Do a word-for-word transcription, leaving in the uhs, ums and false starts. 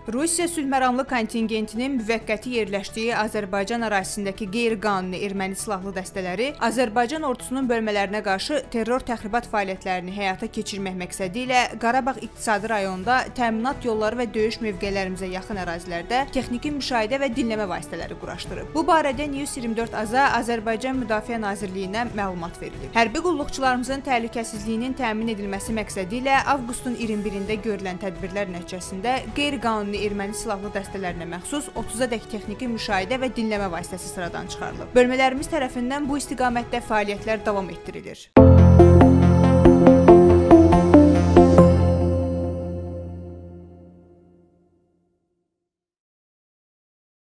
Rusiya sülhməramlı kontingentinin müvəqqəti yerləşdiyi Azərbaycan ərazisindəki qeyri-qanuni erməni silahlı dəstələri Azərbaycan ordusunun bölmələrinə qarşı terror təxribat fəaliyyətlərini həyata keçirmək məqsədi ilə Qarabağ iqtisadi rayonunda təminat yolları və döyüş mövqelərimizə yaxın ərazilərdə texniki müşahidə və dinləmə vasitələri quraşdırıb. Bu barədə News iyirmi dörd A-za Azərbaycan Müdafiə Nazirliyinə məlumat verilib. Hərbi qulluqçularımızın təhlükəsizliyinin təmin edilməsi məqsədi ilə avqustun iyirmi birində görülən tədbirlər nəticəsində qeyri-qanuni erməni silahlı dəstələrinə məxsus otuzadək texniki müşahidə və dinləmə vasitəsi sıradan çıxarılıb. Bölmələrimiz tərəfindən bu istiqamətdə fəaliyyətlər davam etdirilir.